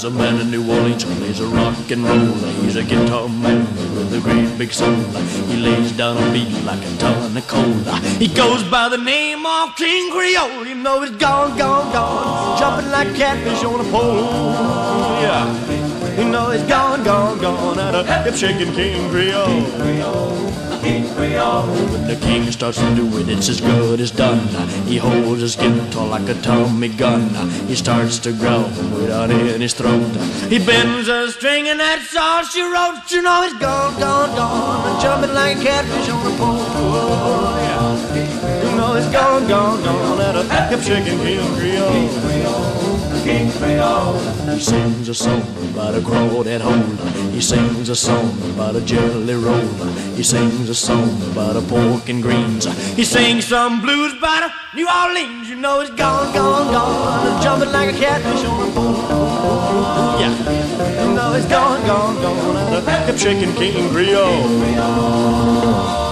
a man in New Orleans who plays a rock and roll. He's a guitar man with a great big soul. He lays down a beat like a ton of coal. He goes by the name of King Creole. You know he's gone, gone, gone, jumping like catfish on a pole. Yeah, you know he's gone, gone, gone, at a hip-shaking King Creole. When the king starts to do it, it's as good as done. He holds his guitar like a Tommy gun. He starts to growl way down in his throat. He bends a string and that's all she wrote. You know he's gone, gone, gone, jumping like a catfish on a pole. Yeah. You know he's gone, gone, gone, at a hip-shaking King Creole. King Creole. He sings a song about a crawdad hole. He sings a song about a jelly roll. He sings a song about a pork and greens. He sings some blues about a New Orleans. You know he's gone, gone, gone, jumping like a catfish on a pole. Yeah, you know he's gone, gone, gone, at a hip-shaking King Creole.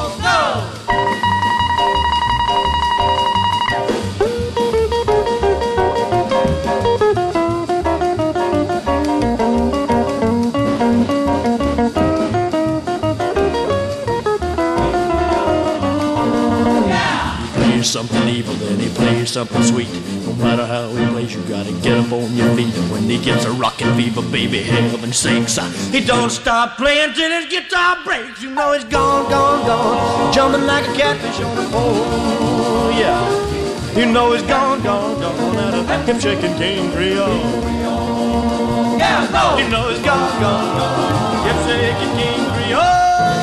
Something evil, then he plays something sweet. No matter how he plays, you gotta get up on your feet. And when he gets a rockin' fever, baby, heaven sinks. He don't stop playing till his guitar breaks. You know he's gone, gone, gone, jumping like a catfish on a pole. Yeah, you know he's gone, gone, gone, at a hip-shaking King Creole. Yeah, go. You know he's gone, gone, gone, hip-shaking King Creole.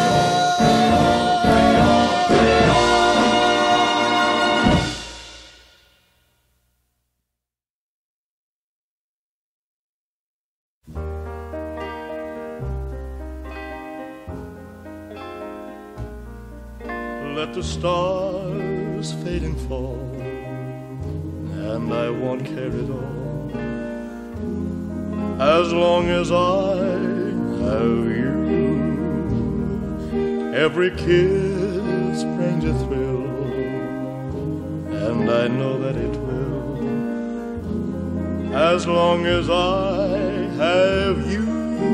Let the stars fade and fall, and I won't care at all, as long as I have you. Every kiss brings a thrill, and I know that it will, as long as I have you.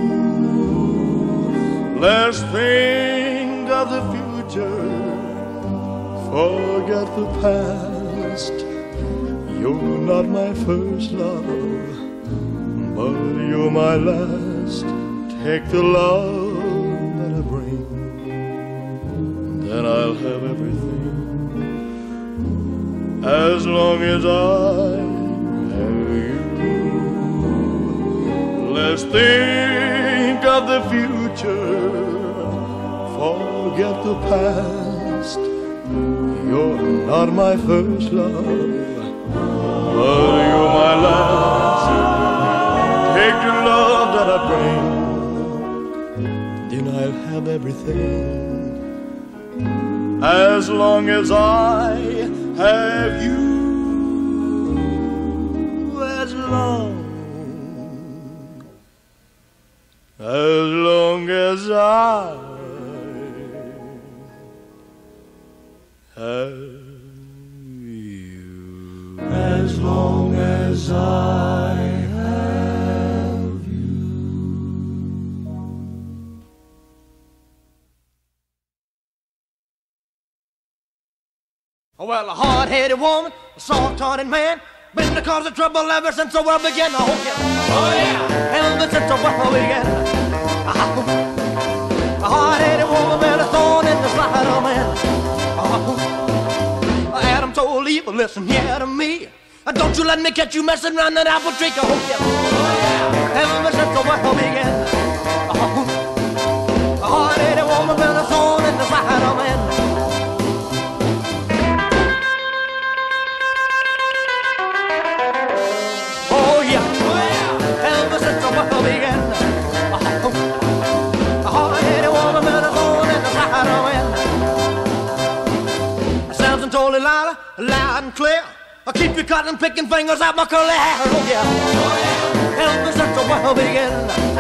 Let's think of the future, forget the past. You're not my first love, but you're my last. Take the love that I bring, then I'll have everything, as long as I have you. Let's think of the future, forget the past. You're not my first love, but you're my last. Take the love that I bring, then I'll have everything, as long as I have you. As long as I have you. As long as I have you. Well, a hard-headed woman, a soft-hearted man, been the cause of trouble ever since the world began. Oh yeah, ever since the world began. A hard-headed woman, been a thorn in the side of man. Adam told Eve, listen here to me. Don't you let me catch you messing around that apple tree. Oh yeah, ever since the world began. A hard-headed woman, been a thorn in the side of man. Oh yeah, ever since the world began. A hard-headed woman, been a thorn in the side of man. Samson told Delilah, loud and clear, keep your cotton picking fingers out my curly hair. Oh yeah, ever since the world began.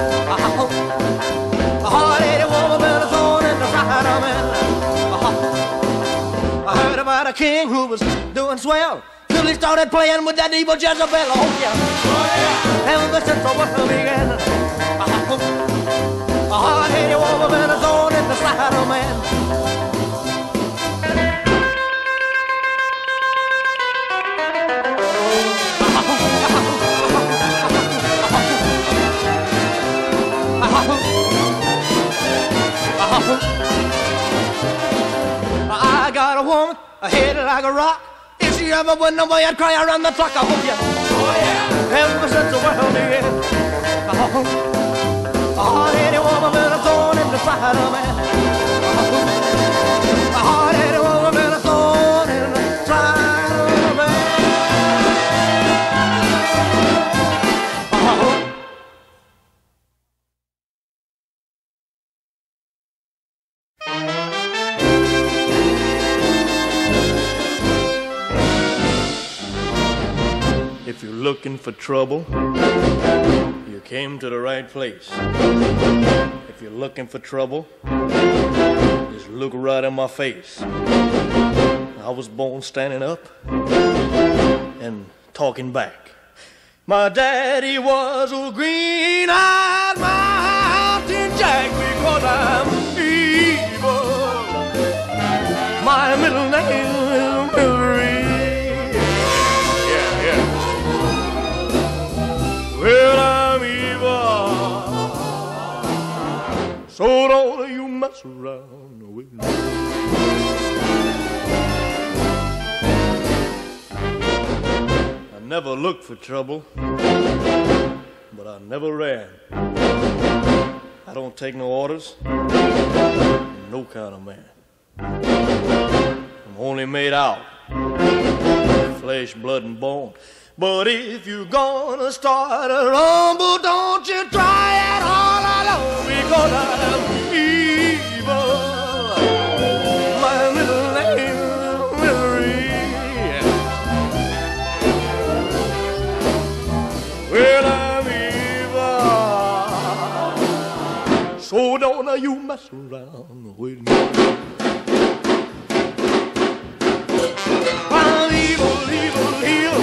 A hard-headed woman, been a thorn in the side of man. I heard about a king who was doing swell, until he started playing with that evil Jezebel. Oh yeah, ever since the world began. A hard-headed woman is on in the side of man. I got a woman, a head like a rock. If she ever went nowhere, I'd cry around the clock. I hope you. Oh yeah. Ever since the world began. A hard-headed woman been a thorn in the side of man. A hard-headed woman been a thorn in the side of man. If you're looking for trouble, you came to the right place. If you're looking for trouble, just look right in my face. I was born standing up and talking back. My daddy was a green-eyed mountain jack because I'm evil. My middle name is Mary. Well, I'm evil, so don't you mess around with me. I never looked for trouble, but I never ran. I don't take no orders, no kind of man. I'm only made out of flesh, blood, and bone. But if you're gonna start a rumble, don't you try it all alone, because I'm evil. My middle name is Mary. Well, I'm evil, so don't you mess around with me. I'm evil, evil, evil.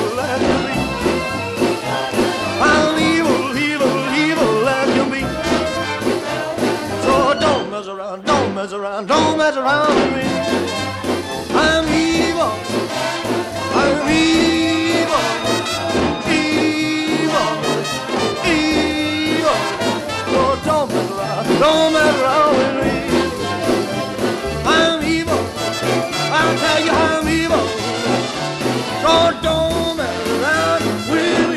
I'm evil, evil, evil as can be. So don't mess around, don't mess around, don't mess around with me. I'm evil, I'm evil, evil, evil. So don't mess around with me. I'm evil, I'll tell you I'm evil. So don't mess around with me.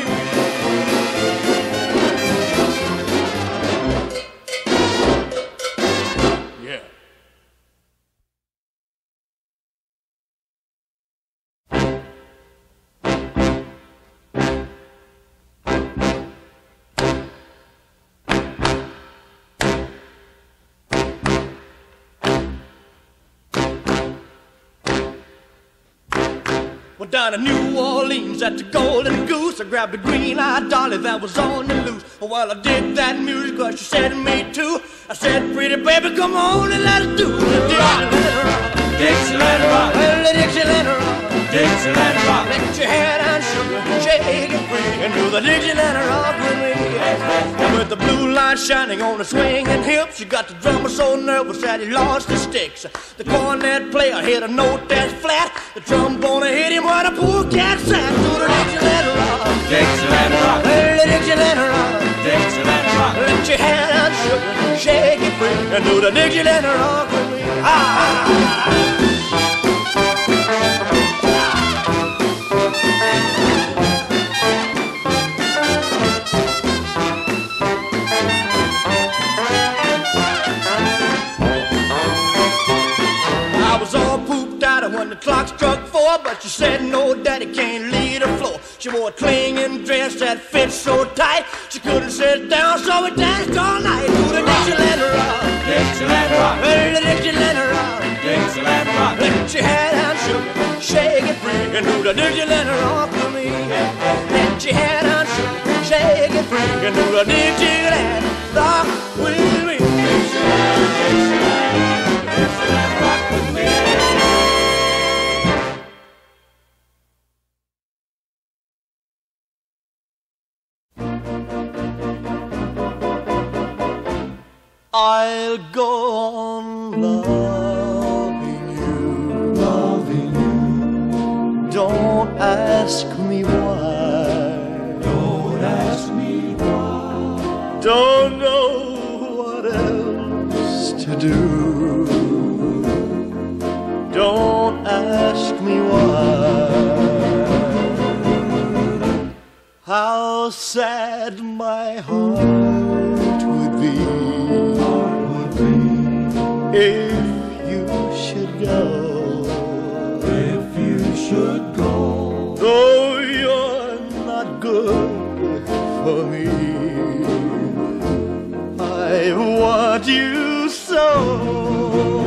Yeah. Well, down in New Orleans at the Golden Goose, I grabbed a green-eyed dolly that was on the loose. Well, I did that music 'cause she said me to. I said, pretty baby, come on and let's do it. Dixieland rock, well, the Dixieland rock, Dixieland rock. Let your head and sugar, shake it free, and do the Dixieland rock with me. And with the blue light shining on the swinging hips, you got the drummer so nervous that he lost his sticks. The cornet player hit a note that's flat. The trombone hit him where the poor cat sat. Do the Dixieland rock, Dixieland rock, well, the Dixieland rock, Dixieland rock. Let your head and sugar, shake it free, and do the Dixieland rock with me. I was all pooped out when the clock struck 4, but she said no, daddy can't leave the floor. She wore a clinging dress that fit so tight, she couldn't sit down, so we danced all night. To the Dixieland rock, Dixieland rock, well, the Dixieland rock, Dixieland rock. Let your head and sugar, shake it free, and do the Dixieland rock with me. Let your head and sugar, shake it free, and do the Dixieland rock with me. Dixieland, Dixieland, Dixieland rock with me. on loving you. Don't ask me why. Don't ask me why. Don't know what else to do. Don't ask me why. How sad my heart would be if you should go. If you should go. Though you're not good for me, I want you so.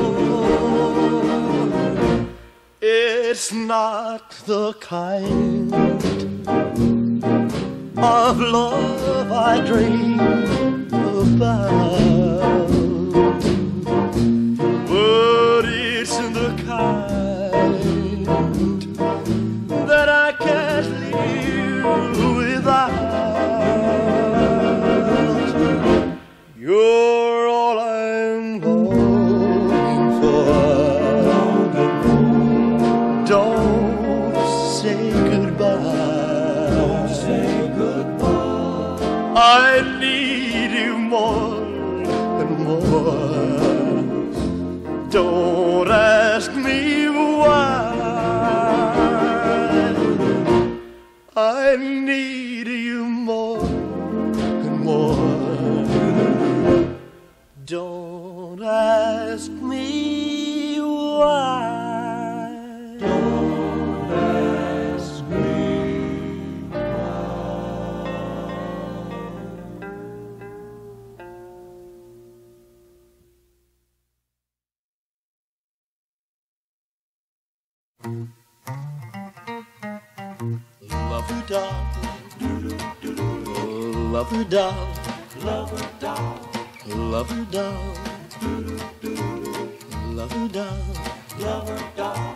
It's not the kind of love I dream about, but it's the kind that I can't live without. You're all I'm longing for. Don't say goodbye. Don't say goodbye. I need you more and more. Don't ask me why. I need you more and more. Don't ask me why. Don't ask me Love-a-doll, love-a-doll, love-a-doll, love-a-doll, love-a-doll, love-a-doll.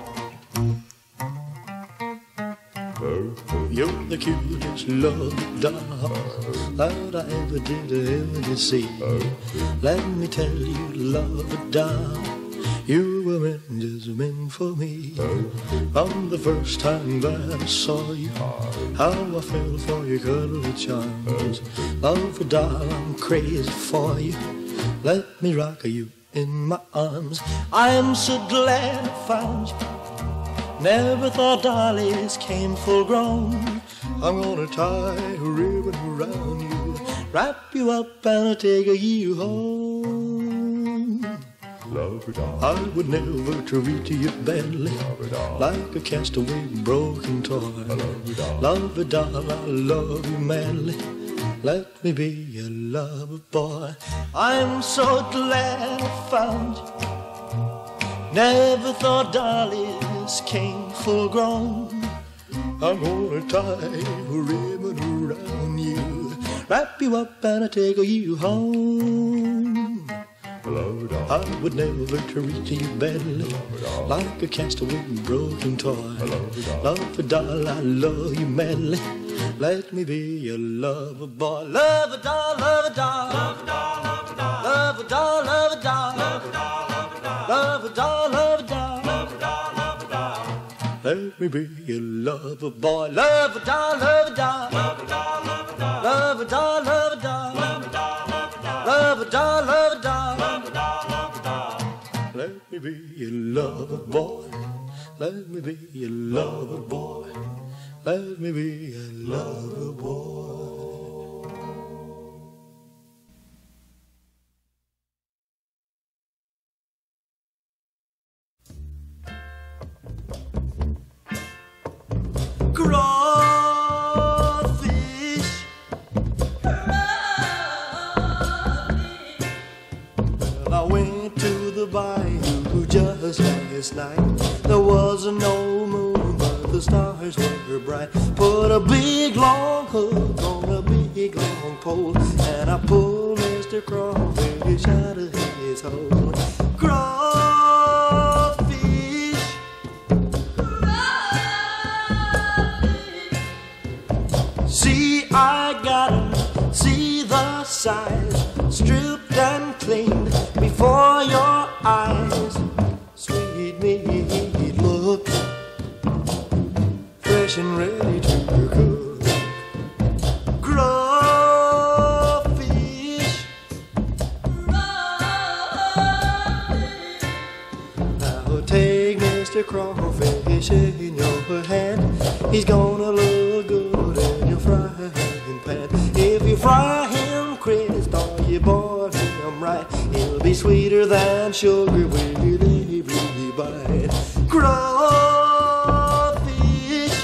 You're the cutest love doll that I ever did see. Let me tell you, love doll, you were meant for me. From the first time that I saw you, how I fell for your cuddly charms. Love doll, I'm crazy for you. Let me rock you in my arms. I'm so glad I found you. Never thought dollies came full grown. I'm gonna tie a ribbon around you, wrap you up and take you home. Love-a-doll, I would never treat you badly, like a castaway broken toy. Love-a-doll, I love you madly. Let me be your lover boy. I'm so glad I found you. Never thought dollies came full grown. I'm gonna tie a ribbon around you, wrap you up and take you home. love-a-doll, I would never treat you badly, like a castaway broken toy. Love-a-doll, I love you madly. Let me be your lover boy. Love-a-doll, love-a-doll, love-a-doll, love-a-doll, love-a-doll, love-a-doll, love-a-doll, love-a-doll. Let me be your lover boy. Love-a-doll, love-a-doll, love-a-doll, love-a-doll, love-a-doll, love-a-doll, love-a-doll. Let me be your lover boy. Let me be your lover boy. Let me be your lover boy. Crawfish, well, I went to the bayou just last night. There was no moon, but the stars were bright. Put a big long hook on a big long pole, and I pulled Mr. Crawfish out of his hole. Crawfish, see, I got 'em, see the size, stripped and cleaned before your eyes, sweet meat look, fresh and ready to cook. Crawfish, now take Mr. Crawfish in your hand. He's gonna look good in your frying pan. If you fry him crisp or you boil him right, he'll be sweeter than sugar with every bite. Crawfish,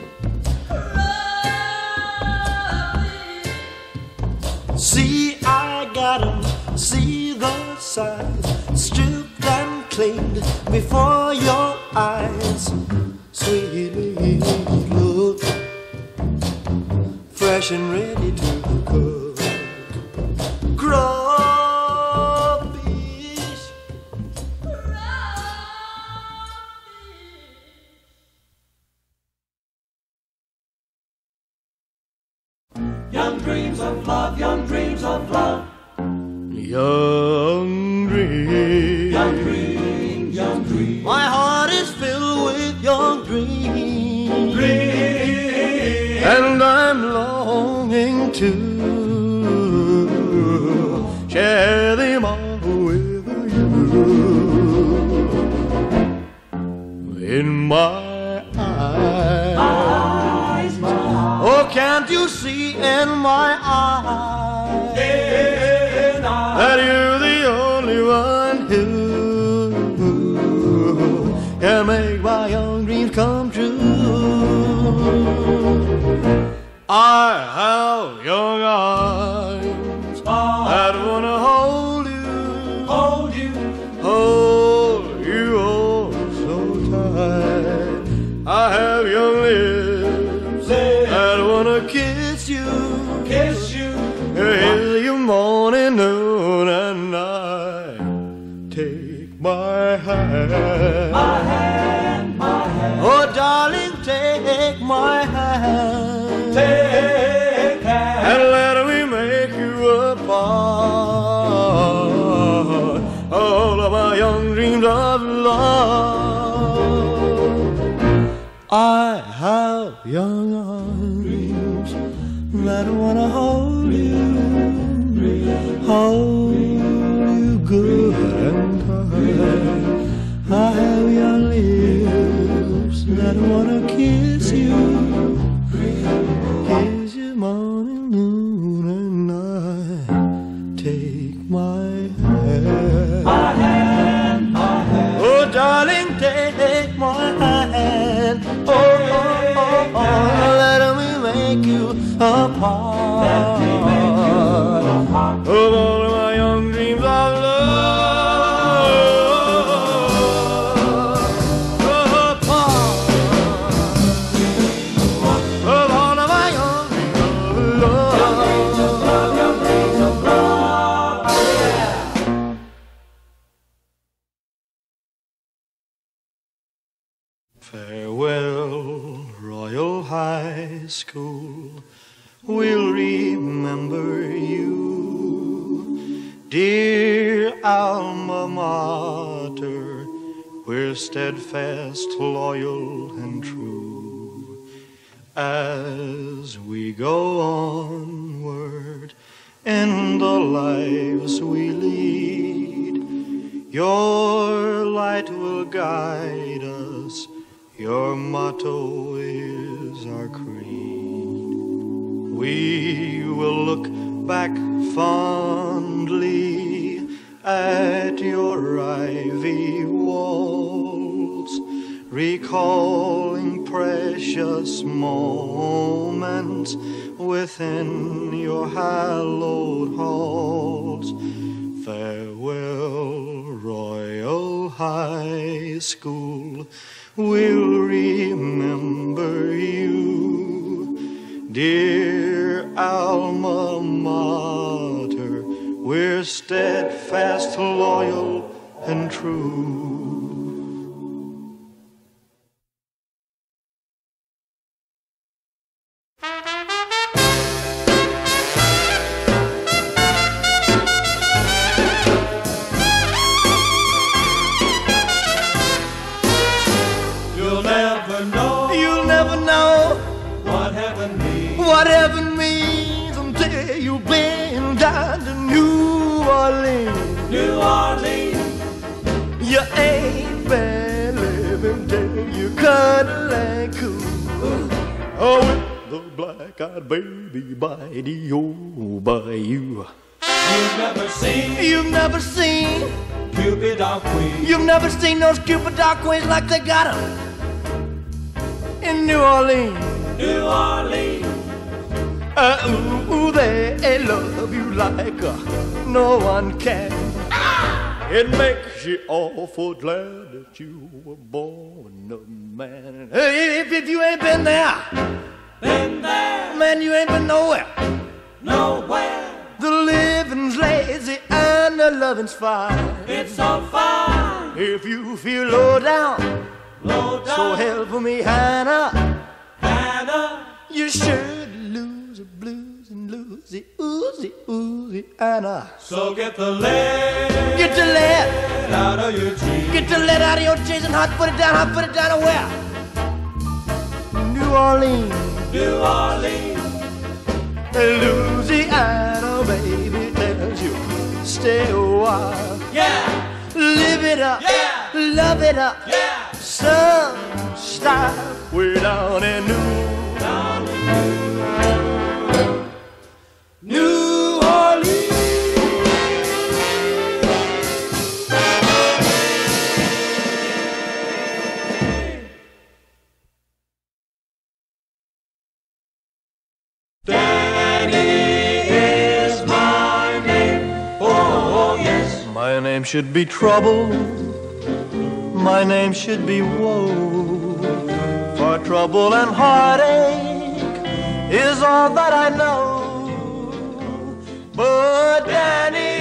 see I got him, see the size, stripped and cleaned before your eyes. Sweetly look, fresh and ready to cook. Crawfish, Young dreams of love, young dreams of love. young dreams, Young dreams, young dreams. my heart is filled with young dreams, Dreams. and I'm longing to share them all with you. In my eyes, Eyes, my oh, can't you see in my eyes and that you're the only one who can make my young dreams come true? I have young eyes that wanna hold you, hold you. hold you oh so tight. I have young lips that wanna kiss you, Kiss you. kiss you morning, noon, and night. Take my hand, My hand, my hand. oh darling, take my hand, Take hand. and let me make you a part all of my young dreams of love. I have young arms that wanna hold you good and tight. I have young lips that wanna kiss you morning, noon, and night. Take my hand, My hand, my hand. oh darling, take my hand. Oh, oh, oh, oh, let me make you a part of all of my young dreams of love. A part of all of my young dreams of love. Young dreams of love. Farewell, Royal High School, we'll remember you. Dear alma mater, we're steadfast, loyal, and true. As we go onward in the lives we lead, your light will guide us. Your motto is our creed. We will look back fondly at your ivy walls, recalling precious moments within your hallowed halls. Farewell, Royal High School, we'll remember you. Dear alma mater, we're steadfast, loyal, and true. You ain't bad, let me tell you, cuddle and cool. Oh, with the black-eyed baby by the old bayou. You've never seen Cupid our queen. You've never seen those Cupid dog queens like they got 'em in New Orleans. New Orleans. Ooh, they love you like no one can. It makes you awful glad that you were born a man. Hey, if you ain't been there, man, you ain't been nowhere. Nowhere. The living's lazy and the loving's fine. It's so fine. If you feel low down, so help me, Hannah. Hannah. You should lose the blues and lose the oozy, Anna. So get the lead. Get the lead out of your jeans. Get the lead out of your jeans and hot put it down to where? New Orleans. New Orleans. Louisiana, baby, tells you stay a while. Yeah. Live it up. Yeah. Love it up. Yeah. Some style way down in New Orleans. Danny is my name. Oh, yes. My name should be trouble. My name should be woe. For trouble and heartache is all that I know. But Danny,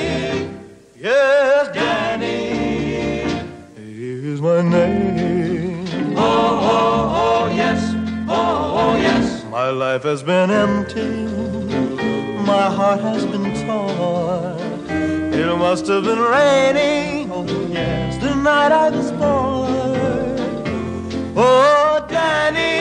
yes, Danny is my name. Oh, yes. Oh, yes. My life has been empty. My heart has been torn. It must have been raining. Oh, yes, the night I was born. Oh, Danny.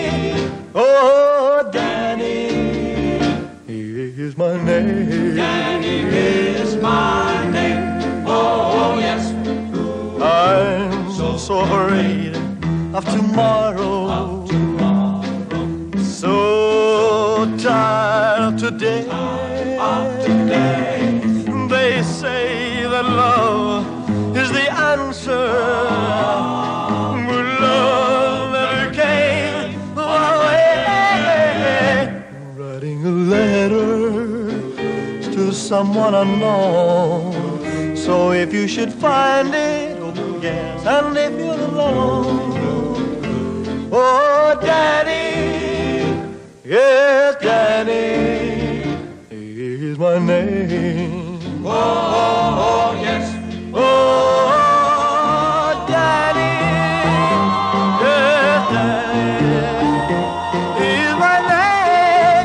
Oh, Danny is my name. Danny is my name. Oh, yes. I'm so afraid of tomorrow. So tired of today. They say that love is the answer. But love never came my way. Writing a letter to someone unknown. So if you should find it, oh yes, and if you're alone, oh Danny, yes, Danny is my name. Oh, yes. Oh, Danny, yes, Danny is my name.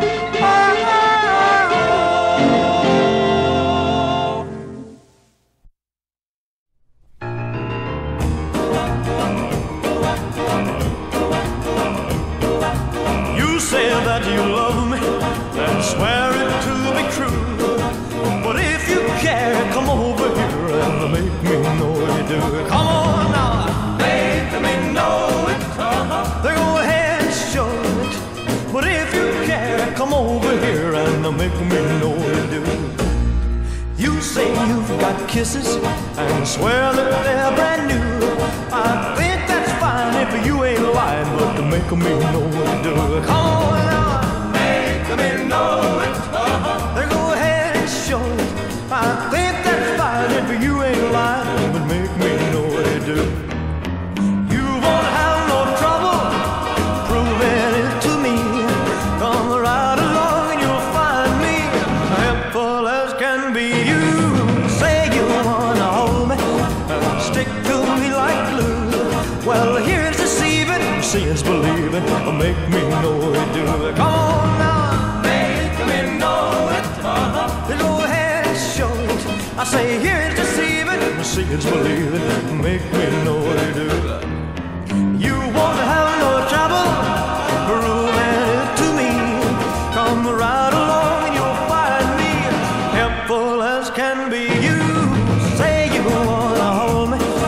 You say that you love me and swear it to be true. But if you care, come over here and make me know you do. Come on now, Make me know it. go ahead and show it. But if you care, come over here and make me know you do. You say you've got kisses and swear that they're brand new. I think that's fine if you ain't lying, but to make me know you do. Come on now, Make me know it. go ahead and show it. I think that's fine if you ain't lying, but make me know what you do. You won't have no trouble proving it to me. Come right along and you'll find me helpful as can be. You say you wanna hold me and stick to me like glue. Well, here's deceiving, seeing's believing. Make me know what you do. Come on now, Make me know it. go ahead and show it. I say here's deceiving, seeing's believing. Make me know what you do. You won't have no trouble proving it to me. Come right along and you'll find me helpful as can be. You say you wanna hold me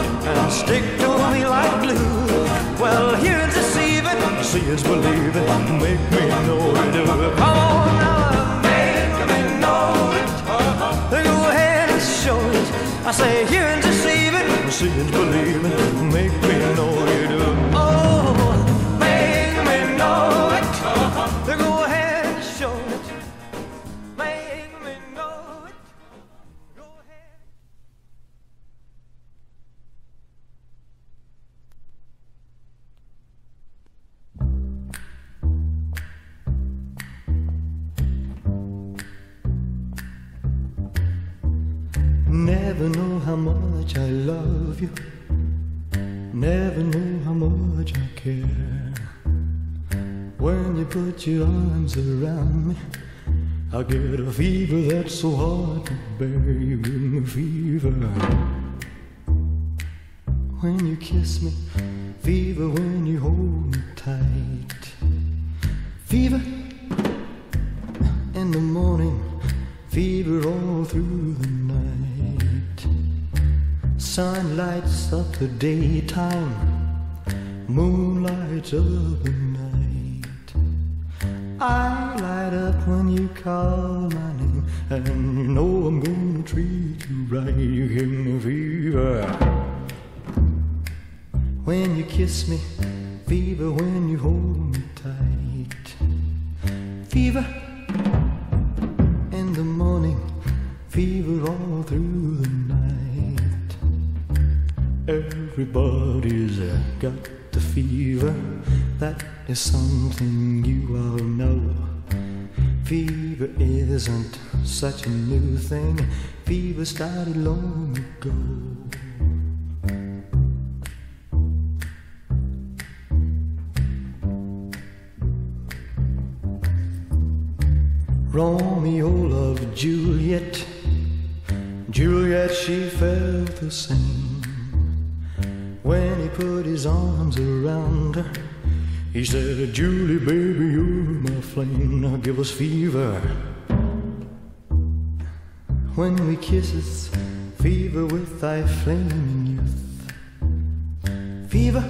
stick to me like glue. Well, hearing's deceiving, seeing's believing. Make me know you do it. Come on now, make me know it. Go ahead and show it. I say hearing's deceiving, seeing's believing. Make me know you do it. Oh, make me know it. Go ahead and show it. Make me know it. Go ahead. Never know how much I love you. Never know how much I care. When you put your arms around me, I get a fever that's so hard to bear. You give me fever when you kiss me, fever when you hold me tight, fever in the morning, fever all through the night. Sun lights up the daytime, moon lights up the night. I light up when you call my name, and you know I'm gonna treat you right. You give me fever when you kiss me, fever when you hold me tight, fever in the morning, fever all through the night. Everybody's got the fever. That is something you all know. Fever isn't such a new thing. Fever started long ago. Romeo loved Juliet. Juliet, she felt the same. When he put his arms around her, he said, Julie, baby, you're my flame. Now give us fever. When we kisses, fever with thy flaming youth. Fever,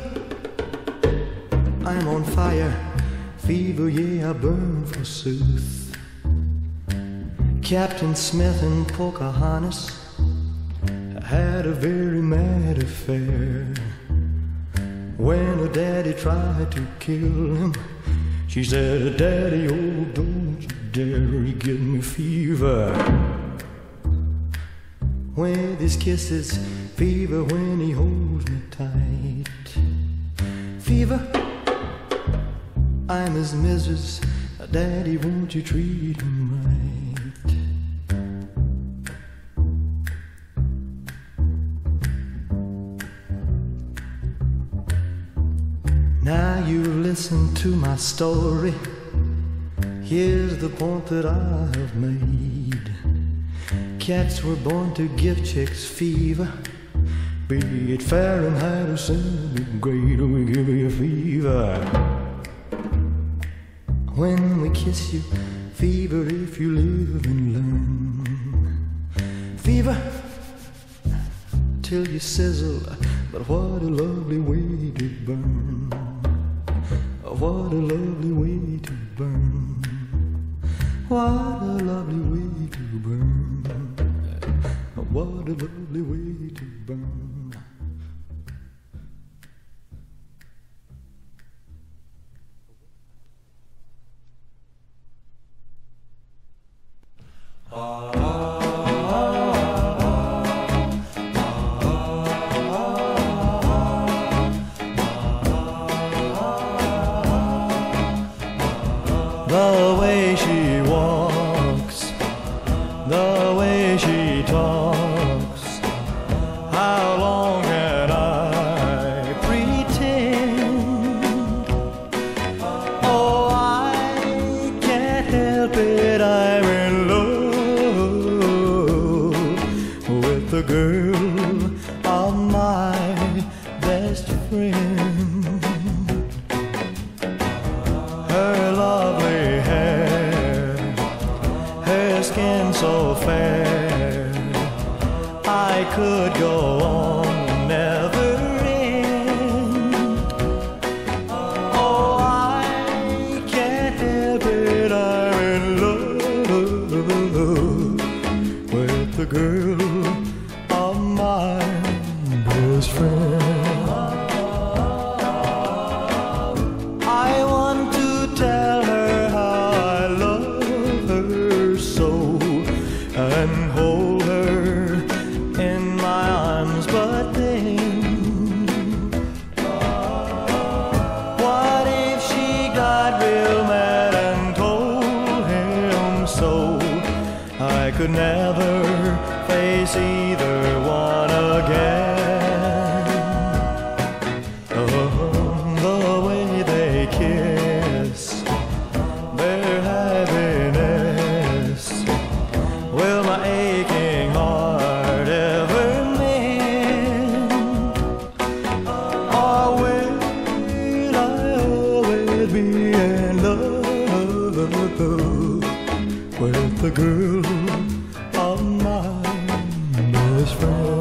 I'm on fire. Fever, yeah, I burn forsooth. Captain Smith and Pocahontas had a very mad affair. When her daddy tried to kill him, she said, Daddy, oh, don't you dare, he give me fever. With his kisses, fever when he holds me tight. Fever, I'm his missus, Daddy, won't you treat him right? Now you listen to my story. Here's the point that I have made. Cats were born to give chicks fever. Be it Fahrenheit or centigrade, we give you fever. When we kiss you, fever if you live and learn. Fever till you sizzle, but what a lovely way to burn. What a lovely way to burn. What a lovely way to burn. What a lovely way to burn. The way she walks, the way she talks, how long can I pretend? Oh, I can't help it, I'm in love with the girl of my best friend. Her lovely hair, her skin so fair, I could go on never I want to tell her how I love her so and hold her in my arms, but then what if she got real mad and told him so? I could never face either one again. Oh, the way they kiss, their happiness, will my aching heart ever mend? Or will I always be in love with the girl of my best friend?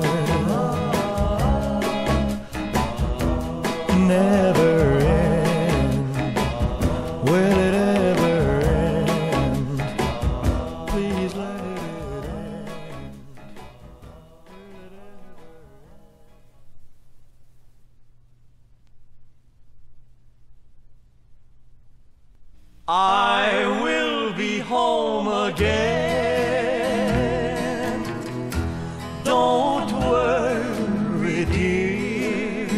Never end. Will it ever end? Please let it end. I will be home again. Don't worry, dear.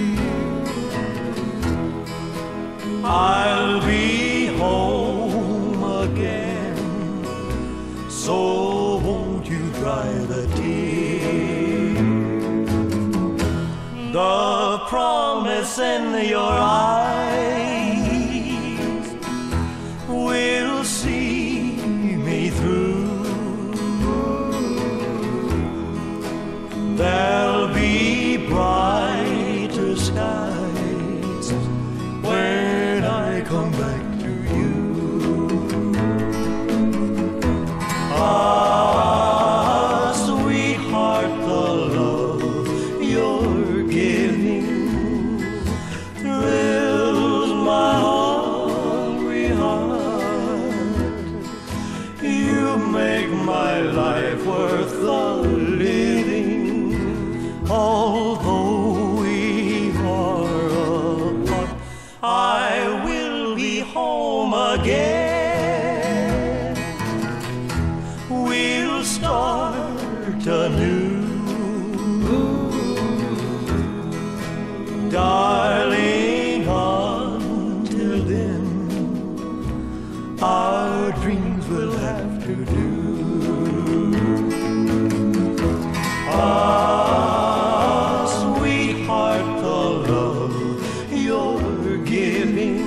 I'll be home again. So won't you dry the tear? The promise in your eyes will see me through. There'll be brighter skies when I come back to you. Ah, sweetheart, the love you're giving thrills my hungry heart. You make my life worth the living, although we are apart. I will be home again. We'll start anew, darling. Until then, our dreams will have to do. Ah, sweetheart, the love you're giving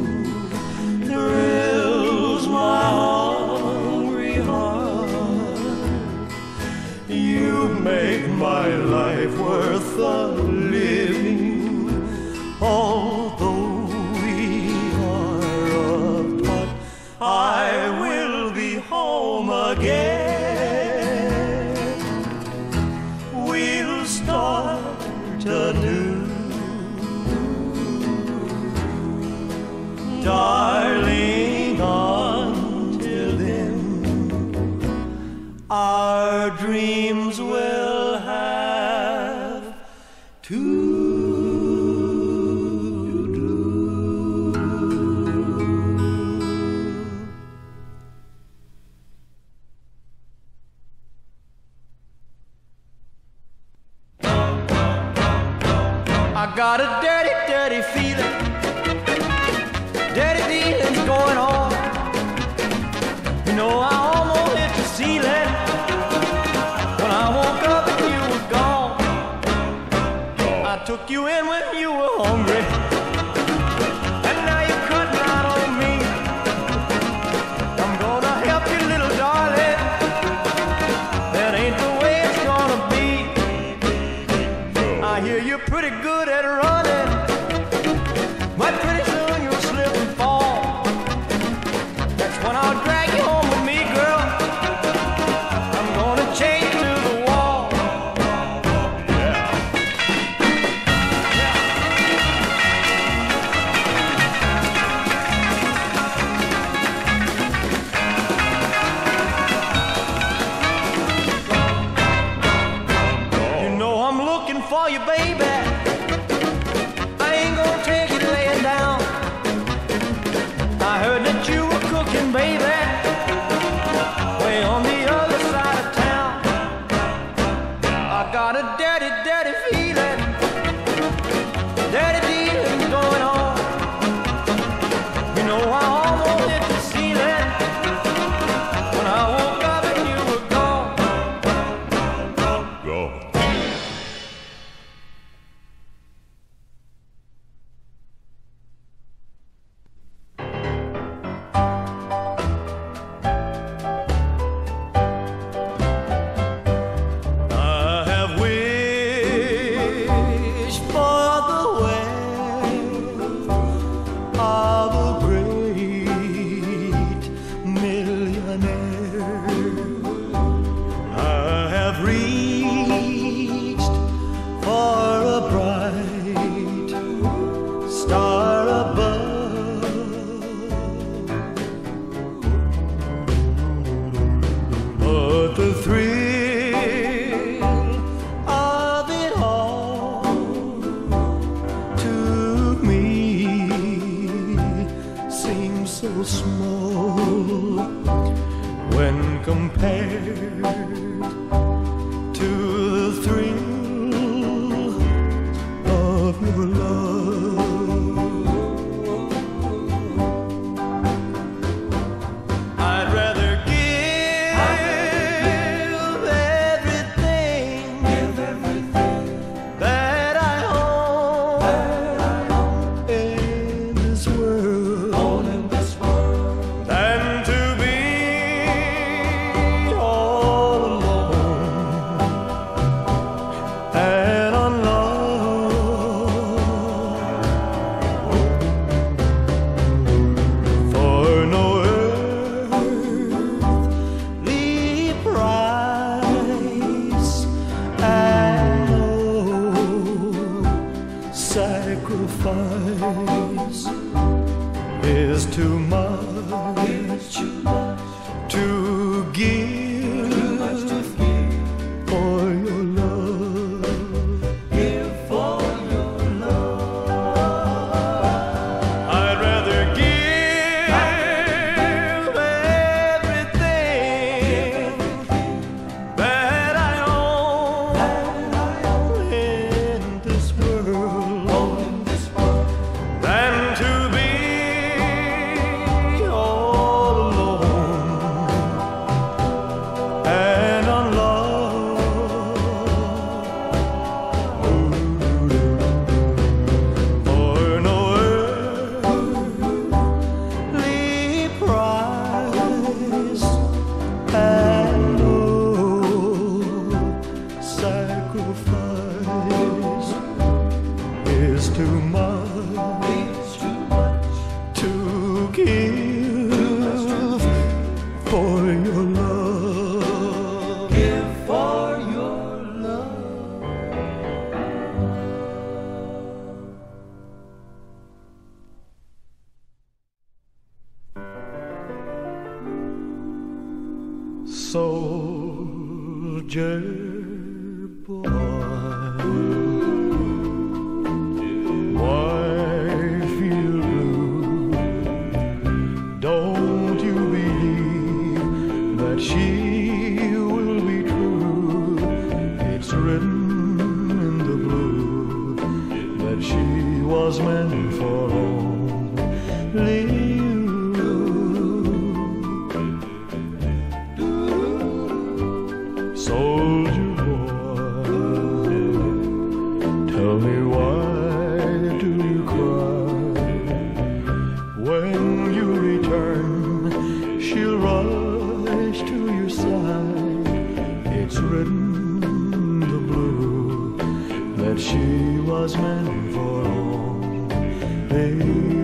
thrills my hungry heart. You make my life worth the living, although we are apart. I will be home again. We'll start anew, darling. Until then, our dreams will have to do. I got a dirty, dirty feeling. Dirty dealings going on. You know I almost hit the ceiling when I woke up and you were gone. I took you in when you were hungry, and now you're cutting out on me. I'm gonna help you, little darling. That ain't the way it's gonna be. I hear you're pretty good at running, but pretty soon you'll slip and fall. That's when I'll drag you home with me, girl. I'm gonna chain you to the wall. You know I'm looking for you, baby. small when compared to the thrill of your love. I'd rather give everything that I own in this world than to be all alone and unloved. For no earthly price and no sacrifice is too much to give for your love. Give for your love. I'd rather give everything that I own in this world than to be all alone and unloved. For no earthly price and no sacrifice is too much to give for your love. Give for your love. Soldier boy, why feel blue? Don't you believe that she will be true? It's written in the blue that she was meant for only you. Soldier boy, tell me why do you cry? When you return, she'll rush to your side. It's written in the blue that she was meant for only you.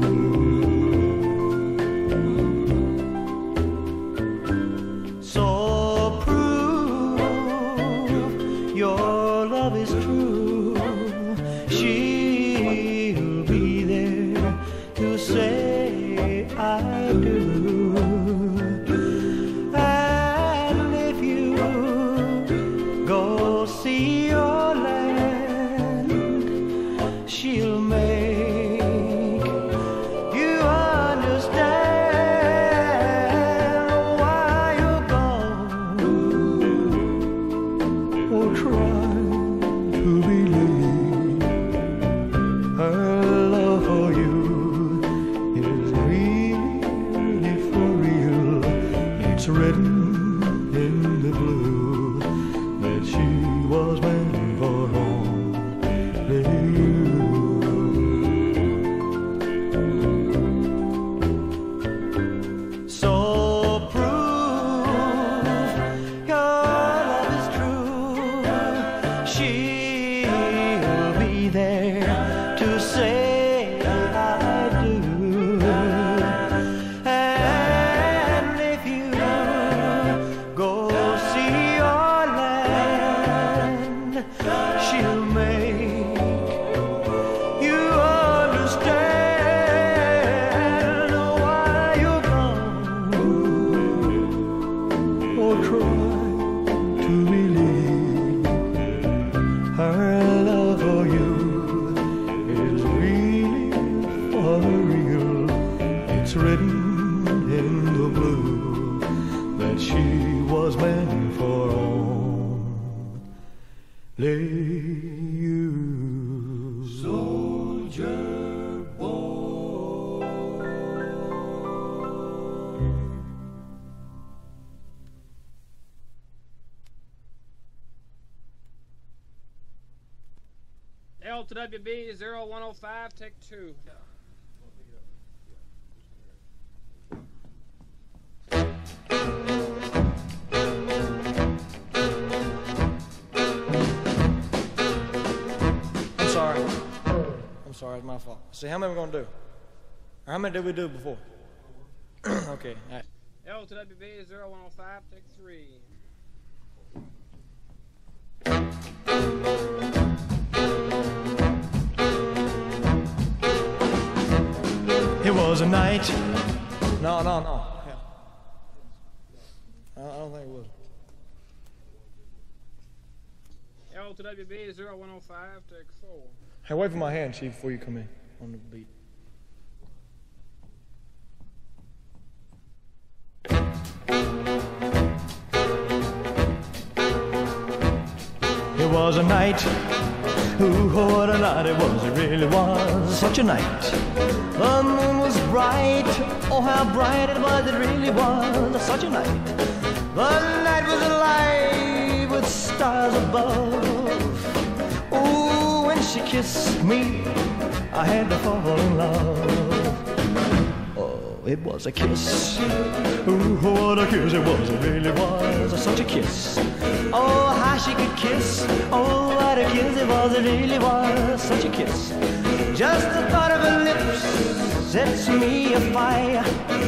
So prove your love is true. She'll be there to say I do. And if you go see your land, she'll make you understand why you're gone. Oh, try to believe her love for you is really for real. It's written in the blue that she was meant for only you. So prove your love is true. She'll be there to say I do. And if you go see your land, she'll make you understand why you're gone. Or try to believe her love for you is real. it's written in the blue that she was meant for only you. Soldier boy. L to WB 0105, take 2. I'm sorry, it's my fault. See, how many are we going to do? Or how many did we do before? Okay, all right. L to WB 0105, take 3. It was a night. No. Yeah. I don't think it was. L to WB 0105, take 4. Hey, wait for my hand, Chief, before you come in on the beat. It was a night, ooh, what a night it was, it really was such a night. The moon was bright, oh how bright it was, it really was such a night. The night was alive with stars above. Ooh, when she kissed me, I had to fall in love. Oh, it was a kiss. Ooh, what a kiss it was, it really was such a kiss. Oh, how she could kiss. Oh, what a kiss it was, it really was such a kiss. Just the thought of her lips sets me afire.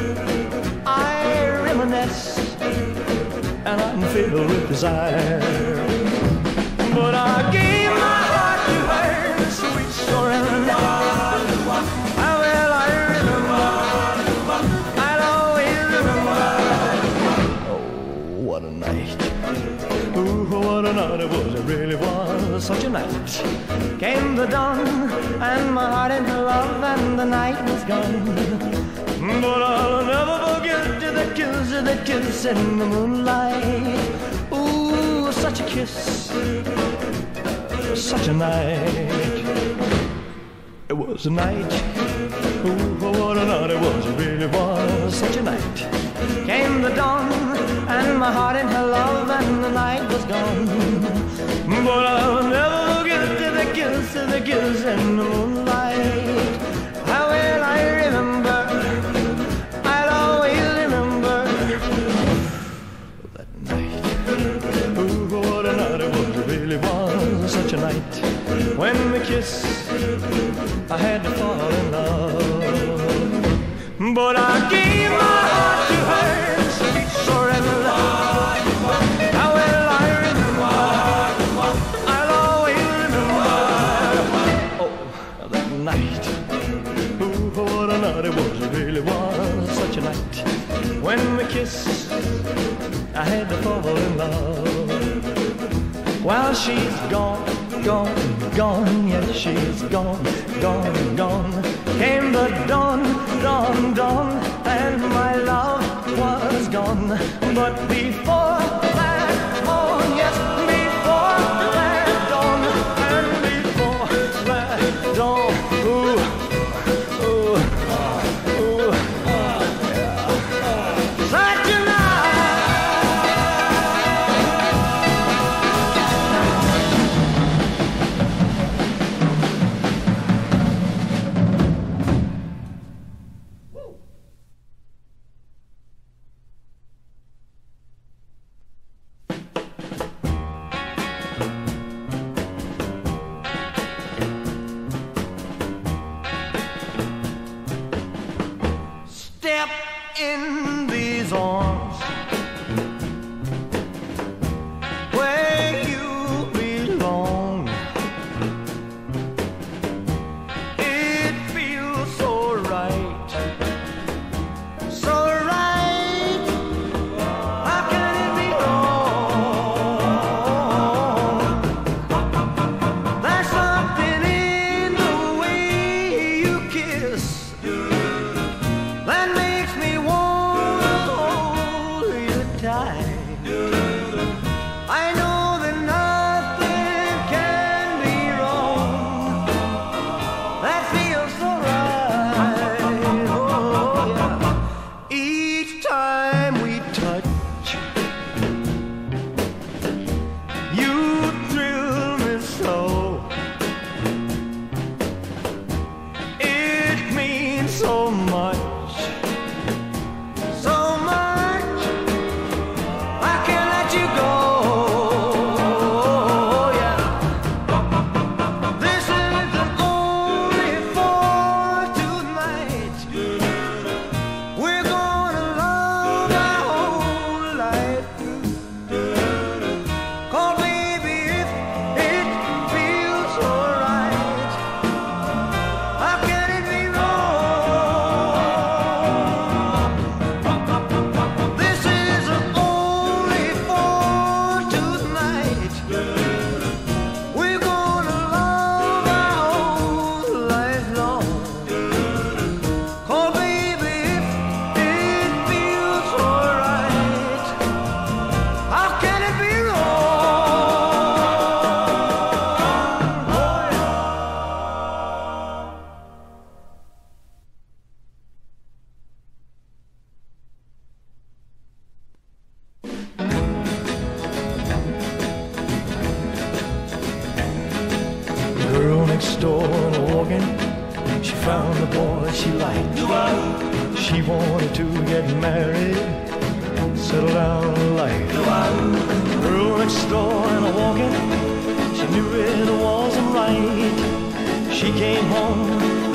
I reminisce and I'm filled with desire. But I gave my heart to her, sweet surrender. How well I remember, I'll always remember. Oh, what a night. Ooh, what a night it was, it really was such a night. Came the dawn, and my heart in her love, and the night was gone. But I'll never forget the kiss in the moonlight. Ooh, such a kiss, such a night. It was a night. Ooh, what a night it was, it really was such a night. Came the dawn, and my heart in her love, and the night was gone. But I'll never forget the kiss in the moonlight. How well I remember, I'll always remember that night. Ooh, what a night it was, it really was such a night. When we kissed, I had to fall in love. But I gave my heart to her, sweet surrender. How well I remember, I'll always remember. Oh, that night. Ooh, what a night it was, it really was such a night. When we kissed, I had to fall in love. While she's gone, yes, she's gone. Came the dawn, and my love was gone. But before that dawn, yes, before that dawn, and before that dawn, ooh, such a found the boy she liked. She wanted to get married, settle down in life. Girl next door and a walking, she knew it wasn't right. She came home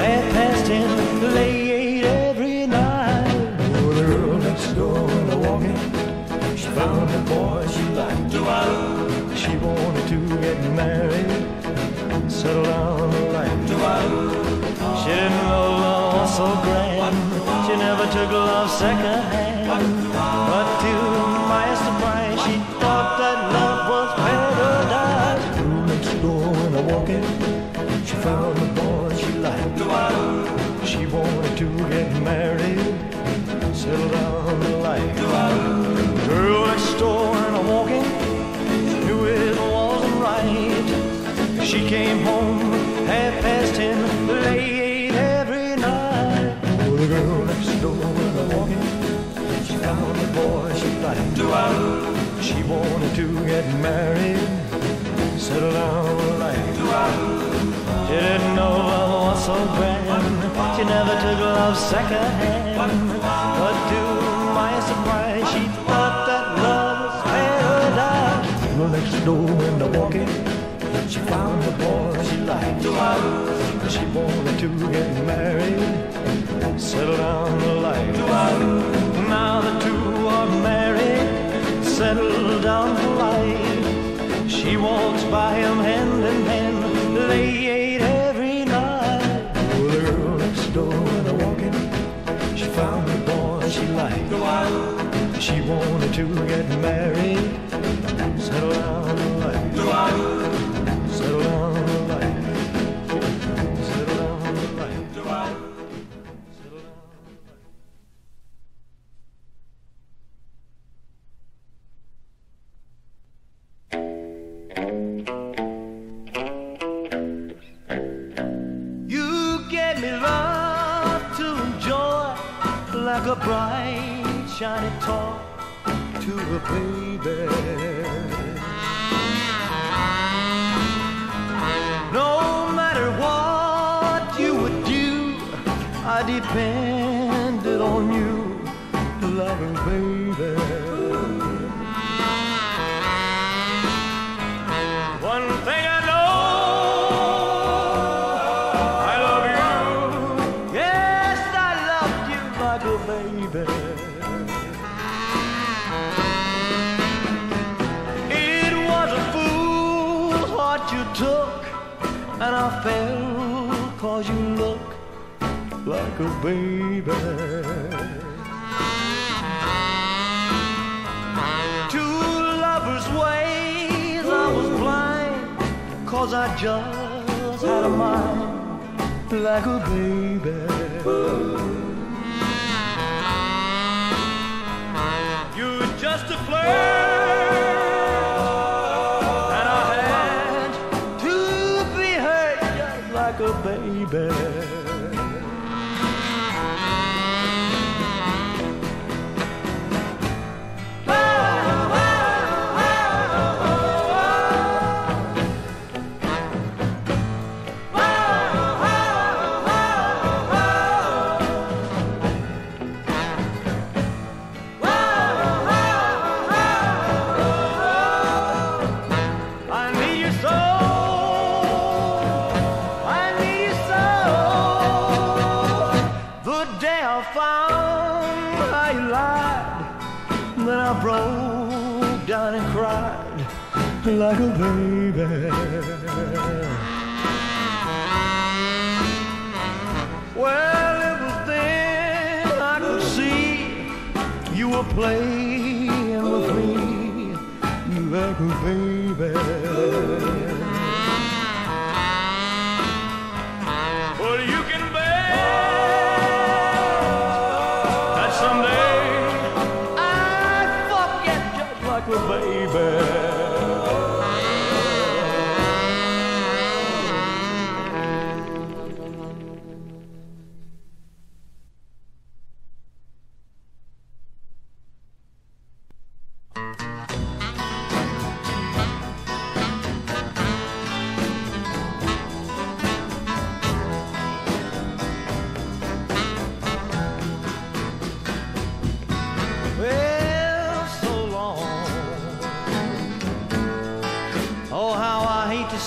10:30, late every night. Oh, the girl next door and a walking, she found the boy she liked. She wanted to get married, settle down in life. She didn't know love was so grand. She never took love second hand. But to my surprise, she thought that love was paradise. Girl next door and a walking, she found the boy she liked. She wanted to get married, settle down in life. Girl next door and a walking, knew it wasn't right. She came home 10:30, late every night. Oh, the girl next door and a walking, she found the boy she liked. She wanted to get married, settle down in life. She didn't know love was so grand. She never took love second hand. But to my surprise, she thought that love was paradise. Girl next door and a walking, she found the boy she liked. She wanted to get married, settle down in life. Now the two are married, settled down for life. She walks by him hand in hand, late every night. Oh, the girl next door and a walking, she found the boy she liked. She wanted to get married, settle down in life. Settle down in life. Settle down in life. Settle down in life. You gave me love to enjoy, like a bright, shiny toy to a baby. No matter what you would do, I depended on you, loving baby. One thing I know, I love you. Yes, I loved you like a baby. It was a fool heart you took, and I fell 'cause you look like a baby. To lovers' ways I was blind, 'cause I just had a mind like a baby. You're just a flirt, and I had to be hurt just like a baby. Broke down and cried like a baby. Well, it was then I could see you were playing with me like a baby. Well, you can bet that someday baby.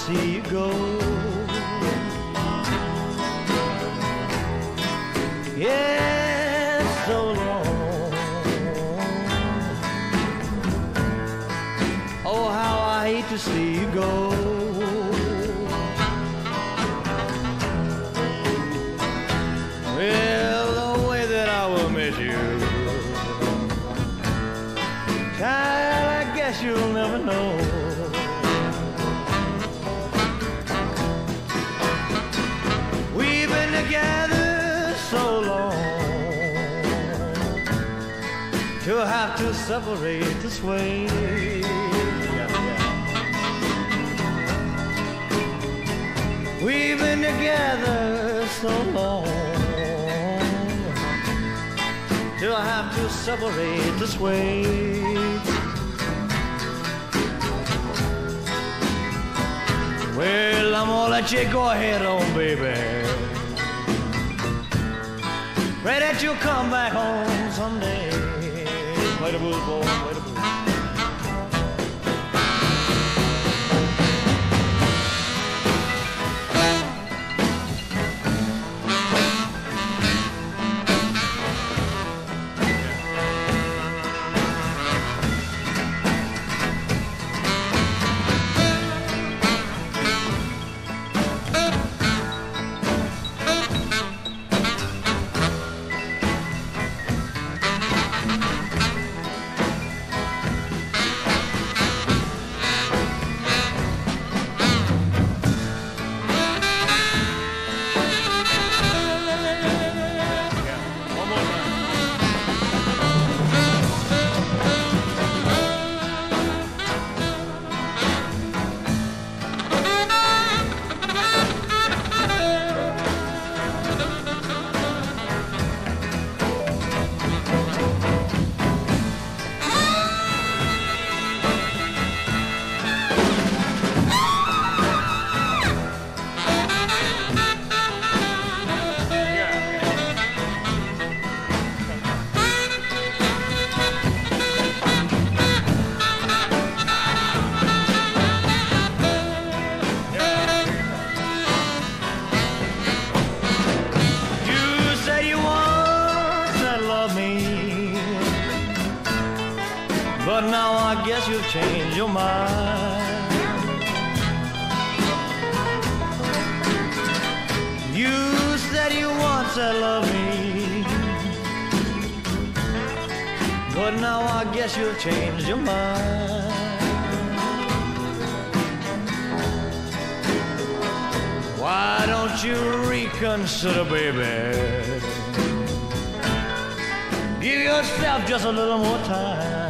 see you go. Yeah, so long. Oh, how I hate to see you go. Well, the way that I will miss you, child, I guess you'll never know. We've been together so long to have to separate this way. We've been together so long to have to separate this way. Well, I'm gonna let you go ahead on, baby. Pray that you'll come back home someday. Play the blues, boy, play the blues. But now I guess you've changed your mind. You said you once had loved me, but now I guess you've changed your mind. Why don't you reconsider, baby? Give yourself just a little more time.